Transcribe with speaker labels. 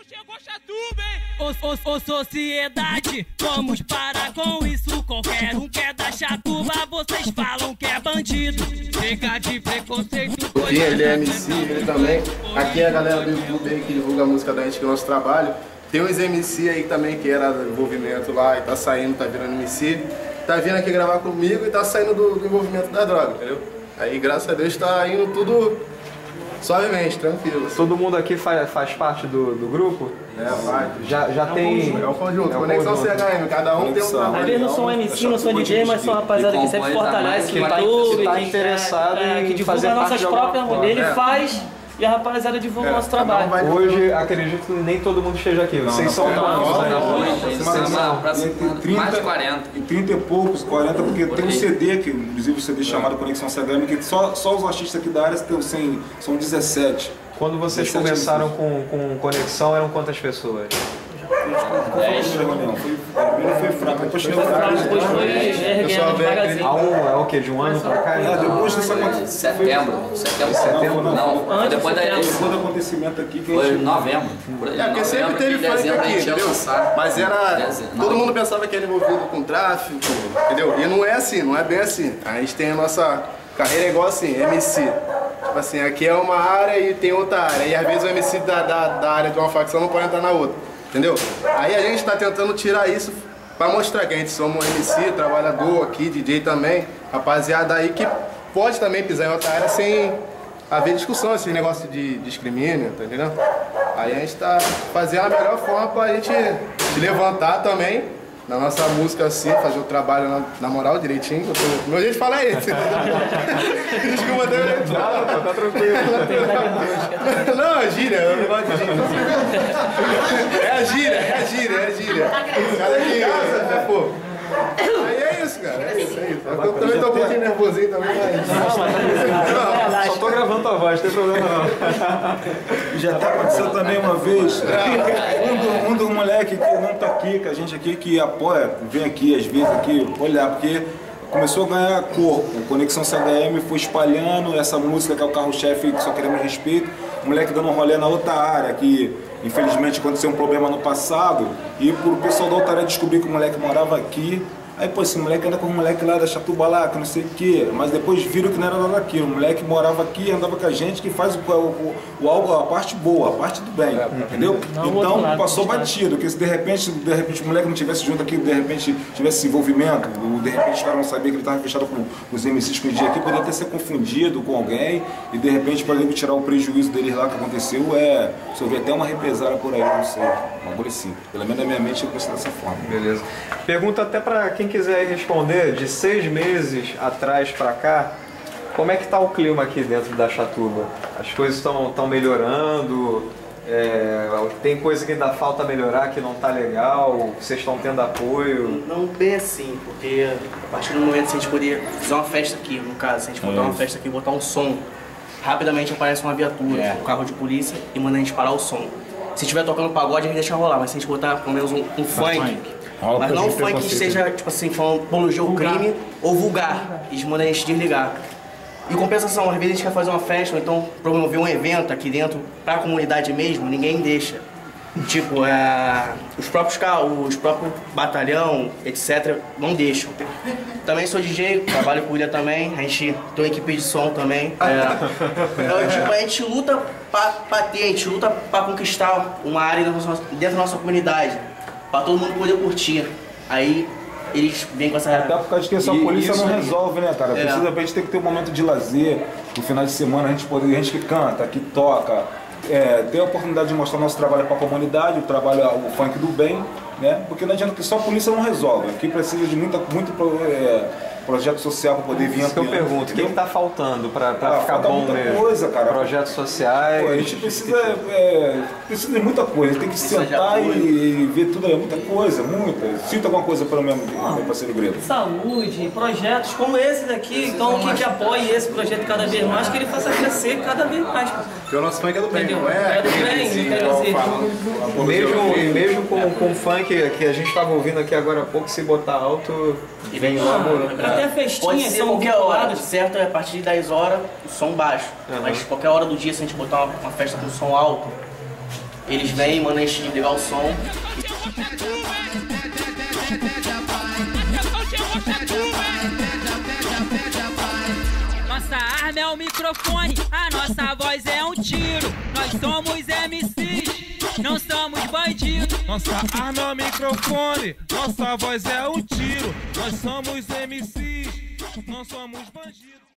Speaker 1: chegou Chatuba, hein? Ô sociedade, vamos parar com isso. Qualquer um que é da Chatuba, vocês falam que é bandido. Chega de preconceito.
Speaker 2: Ele é MC, ele também. Aqui é a galera do YouTube aí que divulga a música da gente, que é o nosso trabalho. Tem uns MC aí também que era do envolvimento lá e tá saindo, tá virando MC. Tá vindo aqui gravar comigo e tá saindo do envolvimento da droga, entendeu? Aí, graças a Deus, tá indo tudo suavemente, tranquilo. Assim.
Speaker 3: Todo mundo aqui faz parte do grupo?
Speaker 2: Vai.
Speaker 3: Já tem...
Speaker 2: É o conjunto, Conexão CHM, cada um tem um trabalho.
Speaker 4: Às vezes não sou MC, não sou DJ, mas sou uma rapaziada que sempre fortalece o YouTube,
Speaker 3: que tá interessado em
Speaker 4: que
Speaker 3: fazer
Speaker 4: divulga nossas próprias mulheres, ele faz e a rapaziada divulga o nosso trabalho.
Speaker 3: Hoje, acredito que nem todo mundo esteja aqui. Vocês são novos aí na frente.
Speaker 5: Mais de 40.
Speaker 6: E 30 e poucos, 40, porque tem um CD, que, inclusive o CD chamado Conexão CHM, que só os artistas aqui da área são 17.
Speaker 3: Quando vocês começaram com Conexão, eram quantas pessoas?
Speaker 6: Foi fraco, depois chegou fraco.
Speaker 4: Depois foi erguendo devagarzinho.
Speaker 3: É o quê? De um ano pra cá?
Speaker 6: Depois dessa
Speaker 5: Setembro. Não, depois
Speaker 6: do acontecimento aqui que
Speaker 5: foi novembro.
Speaker 2: Porque sempre teve funk aqui, entendeu? Mas era... Todo mundo pensava que era envolvido com tráfico, entendeu? E não é assim, não é bem assim. A gente tem a nossa carreira igual assim, MC. Tipo assim, aqui é uma área e tem outra área. E às vezes o MC da área de uma facção não pode entrar na outra, entendeu? Aí a gente tá tentando tirar isso pra mostrar que a gente somos um MC, trabalhador aqui, DJ também. Rapaziada aí que pode também pisar em outra área sem haver discussão, esse negócio de discrimínio, tá entendendo? Aí a gente tá fazendo a melhor forma pra gente se levantar também na nossa música assim, fazer o trabalho na moral direitinho. Meu jeito de falar é esse. Desculpa, tá tranquilo. Não, é gíria, eu não gosto de gíria. É a gíria. Cada aqui em casa, pô. Aí é isso, cara. É isso. Eu também tô um pouquinho nervosinho também, mas...
Speaker 3: Só tô gravando tua voz, não tem problema não.
Speaker 6: Já tá acontecendo também uma vez. Um dos moleques que não tá aqui, com a gente aqui, que apoia, vem aqui às vezes aqui olhar, porque começou a ganhar corpo. Conexão CHM foi espalhando essa música que é o carro-chefe, que só queremos respeito. O moleque dando um rolê na outra área, que infelizmente aconteceu um problema no passado, e pro pessoal da outra área descobrir que o moleque morava aqui. Aí, pô, esse moleque anda com o moleque lá da Chatuba lá, que não sei o quê, mas depois viram que não era nada daquilo. O moleque morava aqui, andava com a gente, que faz a parte boa, a parte do bem, entendeu? Então passou batido, que se de repente o moleque não tivesse junto aqui, de repente tivesse envolvimento, de repente os caras não sabiam que ele estava fechado com os MCs com o dia aqui, poderia ter sido confundido com alguém e de repente poderiam tirar o prejuízo deles lá que aconteceu, se houver até uma represália por aí, não sei, uma coisa assim. Pelo menos na minha mente eu penso dessa forma.
Speaker 3: Beleza. Pergunta até pra quem quiser responder, de 6 meses atrás pra cá, como é que tá o clima aqui dentro da Chatuba? As coisas estão melhorando? Tem coisa que ainda falta melhorar, que não tá legal? Vocês estão tendo apoio?
Speaker 4: Não bem assim, porque a partir do momento que a gente poder fazer uma festa aqui, no caso, se a gente botar uma festa aqui e botar um som, rapidamente aparece uma viatura, um carro de polícia e manda a gente parar o som. Se estiver tocando pagode, a gente deixa rolar, mas se a gente botar pelo menos um funk, mas não um funk que esteja, tipo assim, falando apologia ao crime ou vulgar, eles mandam a gente desligar. Em compensação, às vezes a gente quer fazer uma festa ou então promover um evento aqui dentro pra comunidade mesmo, ninguém deixa. Tipo, os próprios batalhão, etc, não deixam. Também sou DJ, trabalho com o William também, a gente tem uma equipe de som também. Então, tipo, a gente luta pra ter, a gente luta pra conquistar uma área dentro da nossa comunidade, pra todo mundo poder curtir. Aí eles vêm com essa...
Speaker 6: Até por causa de que só a polícia não resolve, né, cara? Precisa, a gente tem que ter um momento de lazer, no final de semana a gente que canta, que toca, ter a oportunidade de mostrar nosso trabalho para a comunidade, o funk do bem, né? Porque não adianta que só a polícia não resolve, aqui precisa de muito projeto social para poder vir.
Speaker 3: Isso que eu pergunto, o que está faltando para ficar bom mesmo?
Speaker 6: Coisa, cara.
Speaker 3: Projetos sociais.
Speaker 6: Pô, a gente precisa de muita coisa, tem que sentar e ver tudo, muita coisa, muita. Sinta alguma coisa pelo meu parceiro Grego.
Speaker 4: Saúde, projetos como esse daqui, então que apoie esse projeto cada vez mais, que ele faça crescer cada vez mais.
Speaker 2: Porque o nosso funk é do bem, não
Speaker 4: é do bem, quer
Speaker 3: dizer. Mesmo com o funk que a gente estava ouvindo aqui agora há pouco, se botar alto, vem logo.
Speaker 4: Até festinhas são qualquer hora, certo? É a partir de 10 horas, o som baixo. Mas qualquer hora do dia, se a gente botar uma festa com som alto, Eles vêm, mandam a gente desligar o som.
Speaker 1: Nossa arma é o microfone, a nossa voz é um tiro. Nós somos MCs, não somos bandidos.
Speaker 7: Nossa arma é o microfone, nossa voz é um tiro. Nós somos MCs, não somos bandidos.